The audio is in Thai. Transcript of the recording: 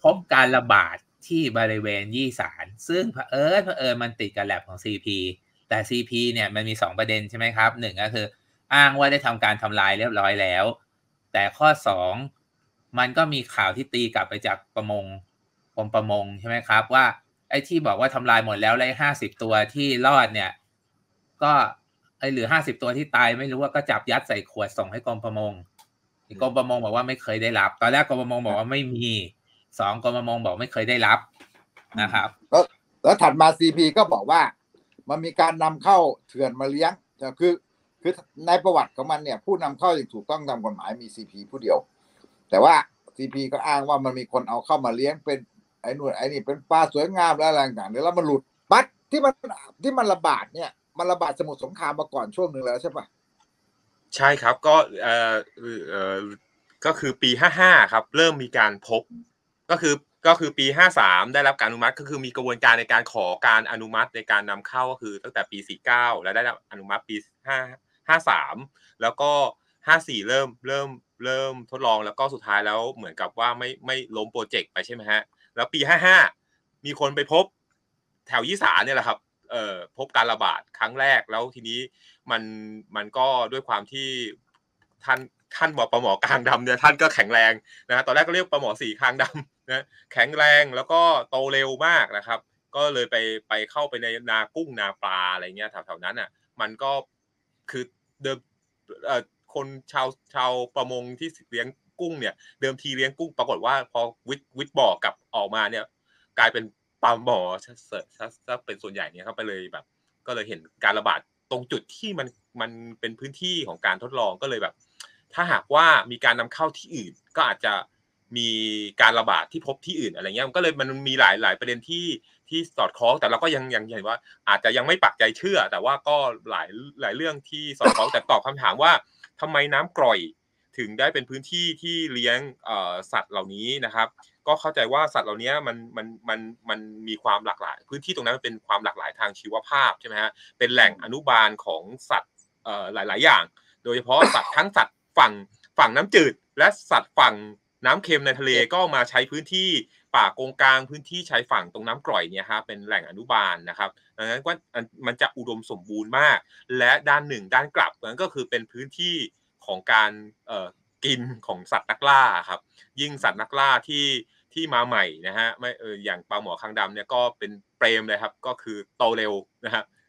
พบการระบาดที่บริเวณยี่สานซึ่งเผอิญมันติดกับ lab ของ CP แต่ CP เนี่ยมันมี2ประเด็นใช่ไหมครับ1ก็คืออ้างว่าได้ทำการทำลายเรียบร้อยแล้วแต่ข้อ2มันก็มีข่าวที่ตีกลับไปจากประมงกรมประมงใช่ไหมครับว่าไอ้ที่บอกว่าทำลายหมดแล้วแล้วไอ้50ตัวที่รอดเนี่ยก็ไอ้เหลือ50ตัวที่ตายไม่รู้ว่าก็จับยัดใส่ขวดส่งให้กรมประมงกรมประมงบอกว่าไม่เคยได้รับตอนแรกกรมประมงบอกว่าไม่มี2กรมประมงบอกไม่เคยได้รับนะครับแล้วถัดมา CP ก็บอกว่ามันมีการนำเข้าเถื่อนมาเลี้ยงคือในประวัติของมันเนี่ยผู้นำเข้าอย่างถูกต้องตามกฎหมายมี CP ผู้เดียวแต่ว่า CP ก็อ้างว่ามันมีคนเอาเข้ามาเลี้ยงเป็นไอ้นู่นไอ้นี่เป็นปลาสวยงามและอะไรต่างๆแล้วมันหลุดบัตรที่มันระบาดเนี่ยมันระบาดสมุทรสงครามมาก่อนช่วงหนึ่งแล้วใช่ปะใช่ครับก็คือปี55ครับเริ่มมีการพบก็คือปี53ได้รับการอนุมัติก็คือมีกระบวนการในการขอการอนุมัติในการนำเข้าก็คือตั้งแต่ปี49แล้วได้รับอนุมัติปี53แล้วก็54เริ่มทดลองแล้วก็สุดท้ายแล้วเหมือนกับว่าไม่ล้มโปรเจกต์ไปใช่ไหมฮะแล้วปี55มีคนไปพบแถวยี่สานเนี่ยแหละครับพบการระบาดครั้งแรกแล้วทีนี้มันก็ด้วยความที่ท่านบอกปลาหมอกลางดำเนี่ยท่านก็แข็งแรงนะตอนแรกก็เรียกปลาหมอสีคางดำนะแข็งแรงแล้วก็โตเร็วมากนะครับก็เลยไปเข้าไปในนากุ้งนาปลาอะไรเงี้ยแถวๆนั้นอ่ะมันก็คือเดิมคนชาวประมงที่เลี้ยงกุ้งเนี่ยเดิมทีเลี้ยงกุ้งปรากฏว่าพอวิทย์บ่อกลับออกมาเนี่ยกลายเป็นปลาหมอถ้าเป็นส่วนใหญ่เนี่ยเขาไปเลยแบบก็เลยเห็นการระบาดตรงจุดที่มันเป็นพื้นที่ของการทดลองก็เลยแบบถ้าหากว่ามีการนำเข้าที่อื่นก็อาจจะมีการระบาดที่พบที่อื่นอะไรเงี้ยมันก็เลยมันมีหลายประเด็นที่สอดคล้องแต่เราก็ยังเห็นว่าอาจจะยังไม่ปักใจเชื่อแต่ว่าก็หลายเรื่องที่สอดคล้องแต่ตอบคำถามว่าทำไมน้ำกร่อยถึงได้เป็นพื้นที่ที่เลี้ยงสัตว์เหล่านี้นะครับก็เข้าใจว่าสัตว์เหล่านี้มันมีความหลากหลายพื้นที่ตรงนั้นมันเป็นความหลากหลายทางชีวภาพใช่ไหมฮะเป็นแหล่งอนุบาลของสัตว์หลายๆอย่างโดยเฉพาะสัตว์ทั้งสัตว์ฝั่งน้ำจืดและสัตว์ฝั่งน้ำเค็มในทะเลก็มาใช้พื้นที่ป่าโกงกลางพื้นที่ชายฝั่งตรงน้ำกร่อยเนี่ยฮะเป็นแหล่งอนุบาลนะครับดังนั้นว่ามันจะอุดมสมบูรณ์มากและด้านหนึ่งด้านกลับนั้นก็คือเป็นพื้นที่ของการกินของสัตว์นักล่าครับยิ่งสัตว์นักล่าที่มาใหม่นะฮะไม่อย่างปลาหมอคางดำเนี่ยก็เป็นเปรมเลยครับก็คือโตเร็วนะฮะ